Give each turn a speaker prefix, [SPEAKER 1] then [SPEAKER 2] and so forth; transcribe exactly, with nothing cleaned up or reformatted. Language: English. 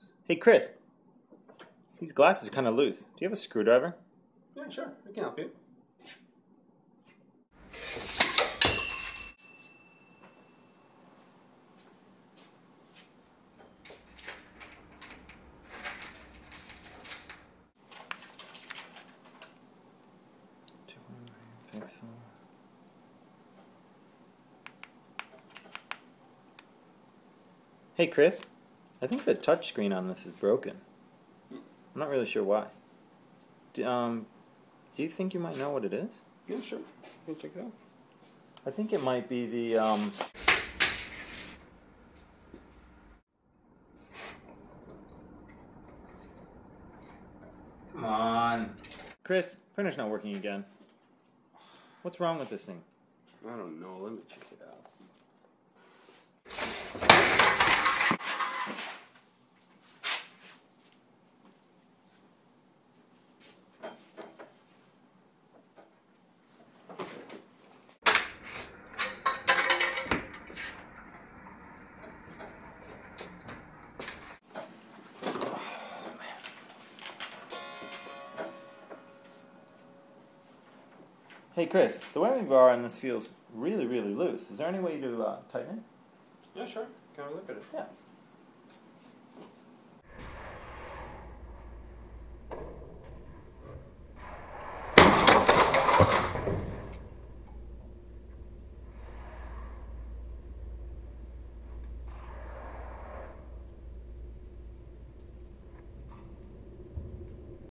[SPEAKER 1] loose. Hey, Kris. These glasses are kind of loose. Do you have a screwdriver?
[SPEAKER 2] Yeah, sure. I can help you.
[SPEAKER 1] Pixel. Hey, Kris. I think the touchscreen on this is broken. I'm not really sure why. Do, um, do you think you might know what it is?
[SPEAKER 2] Yeah, sure. You can check it out.
[SPEAKER 1] I think it might be the, um... Come on. Kris, printer's not working again. What's wrong with this thing?
[SPEAKER 2] I don't know. Let me check it out.
[SPEAKER 1] Hey, Kris, the wearing bar on this feels really, really loose. Is there any way to uh, tighten it?
[SPEAKER 2] Yeah, sure. Can I look at it?
[SPEAKER 1] Yeah.